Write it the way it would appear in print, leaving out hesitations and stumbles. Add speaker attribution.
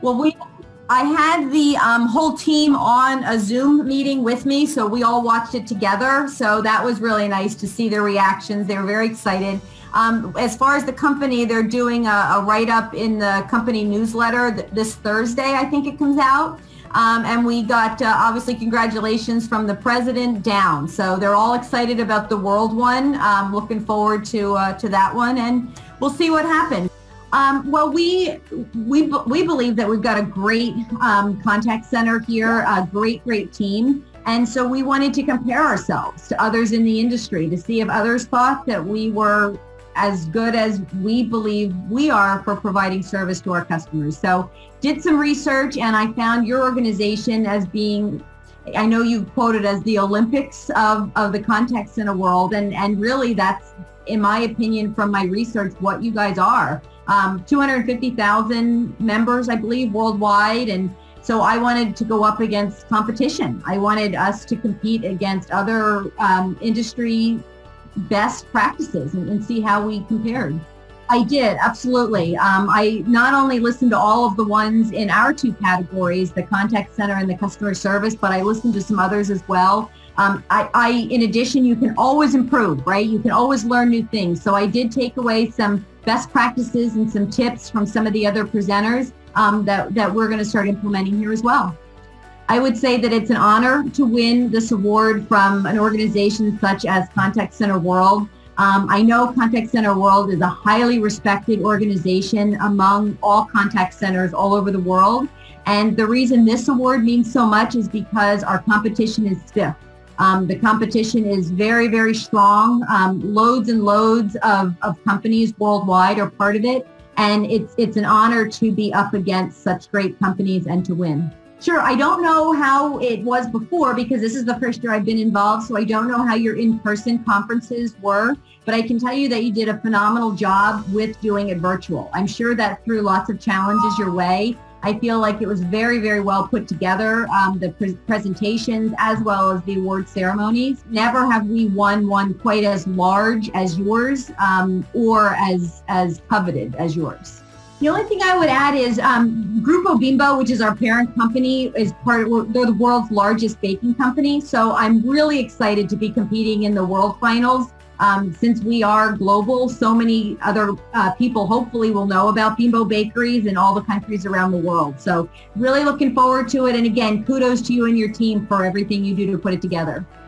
Speaker 1: Well, I had the whole team on a Zoom meeting with me, so we all watched it together. So that was really nice to see their reactions. They were very excited. As far as the company, they're doing a write-up in the company newsletter this Thursday, I think it comes out. And we got, obviously, congratulations from the president down. So they're all excited about the world one. Looking forward to that one, and we'll see what happens. Well, we believe that we've got a great contact center here, a great team. And so we wanted to compare ourselves to others in the industry to see if others thought that we were as good as we believe we are for providing service to our customers. So did some research, and I found your organization as being, I know you quoted as the Olympics of the contact center world, and really that's, in my opinion, from my research, what you guys are. 250,000 members, I believe, worldwide. And so I wanted to go up against competition. I wanted us to compete against other industry best practices and see how we compared. I did, absolutely. I not only listened to all of the ones in our two categories, the contact center and the customer service, but I listened to some others as well. In addition, you can always improve, right? You can always learn new things. So I did take away some best practices and some tips from some of the other presenters that we're going to start implementing here as well. I would say that it's an honor to win this award from an organization such as Contact Center World. I know Contact Center World is a highly respected organization among all contact centers all over the world. And the reason this award means so much is because our competition is stiff. The competition is very strong. Loads and loads of companies worldwide are part of it. And it's an honor to be up against such great companies and to win. Sure, I don't know how it was before because this is the first year I've been involved, so I don't know how your in-person conferences were, but I can tell you that you did a phenomenal job with doing it virtual. I'm sure that threw lots of challenges your way. I feel like it was very well put together, the presentations as well as the award ceremonies. Never have we won one quite as large as yours or as coveted as yours. The only thing I would add is Grupo Bimbo, which is our parent company, they're the world's largest baking company. So I'm really excited to be competing in the world finals. Since we are global, so many other people hopefully will know about Bimbo Bakeries in all the countries around the world. So really looking forward to it. And again, kudos to you and your team for everything you do to put it together.